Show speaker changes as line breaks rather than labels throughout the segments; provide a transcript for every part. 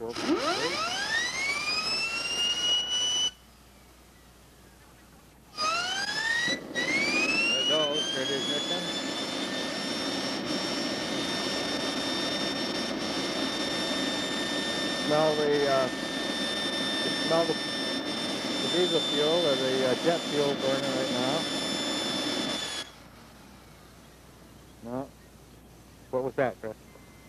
fuel. There it goes, ready ignition. Smell the diesel fuel or the jet fuel burning right now. No. What was that, Chris?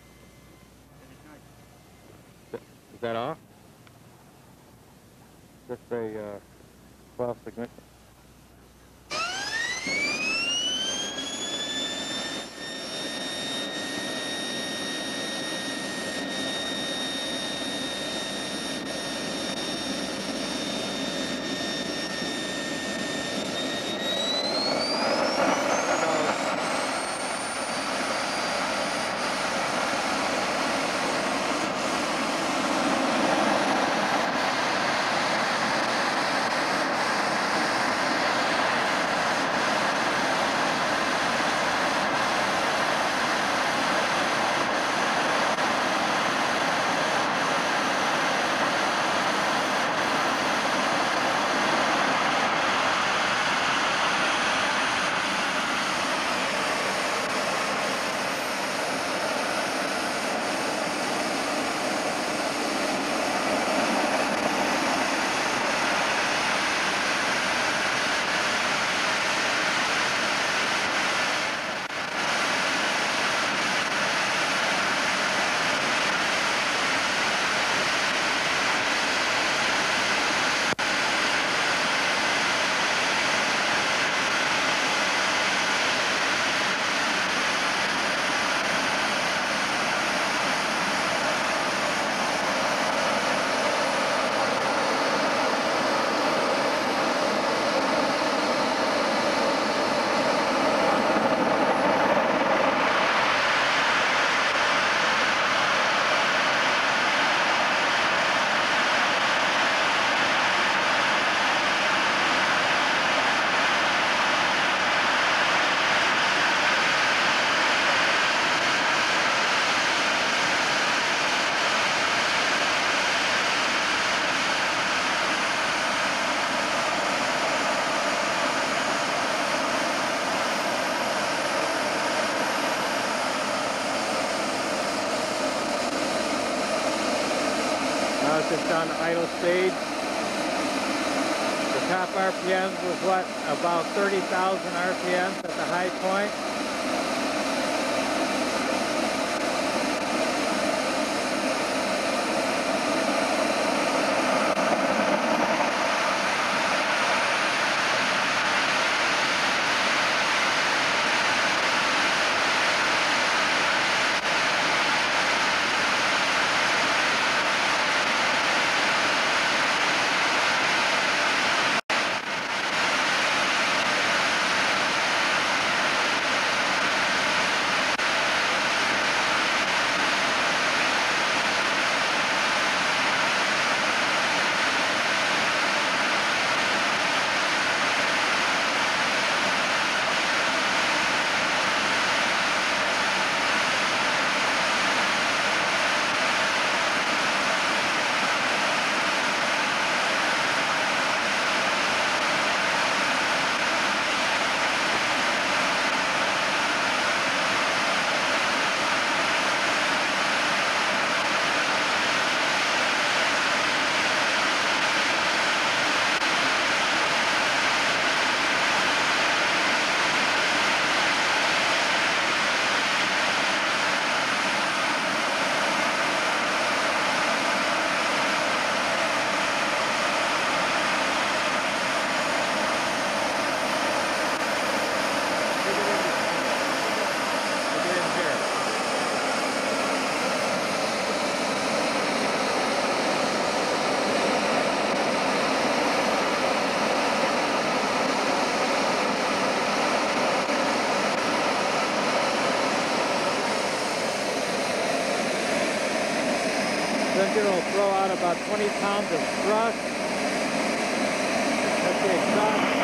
Is that off? Just a false ignition. It's just on idle stage. The top RPMs was what? About 30,000 RPMs at the high point. Engine will throw out about 20 pounds of thrust. That's the exhaust.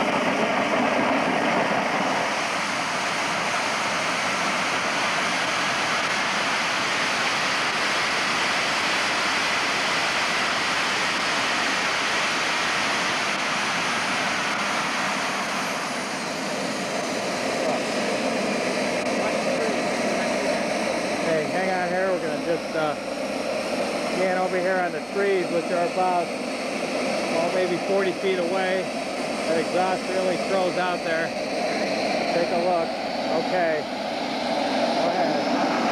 can over here on the trees, which are about, well, maybe 40 feet away. That exhaust really throws out there. Take a look. Okay. Go ahead.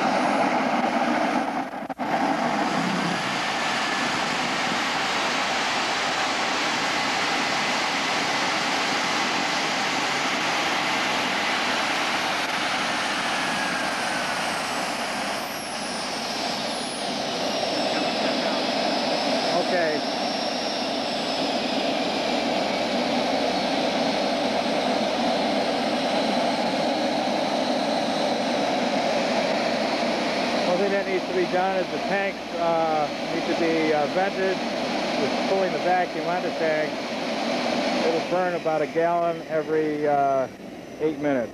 Okay. One thing that needs to be done is the tanks need to be vented. Just pulling the vacuum on the tank. It'll burn about a gallon every 8 minutes.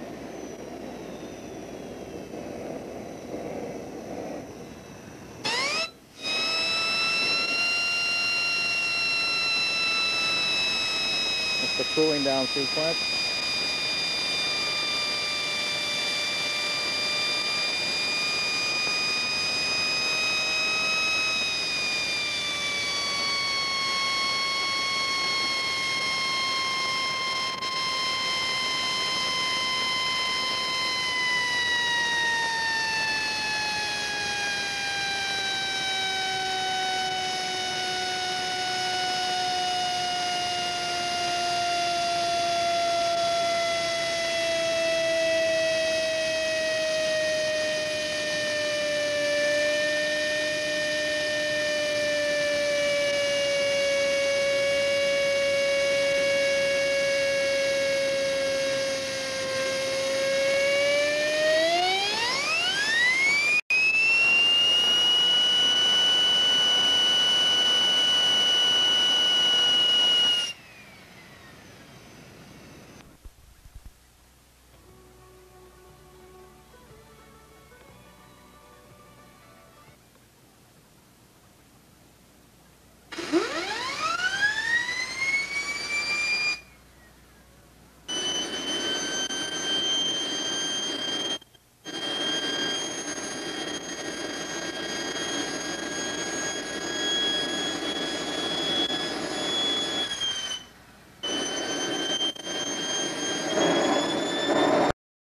That's the cooling down sequence.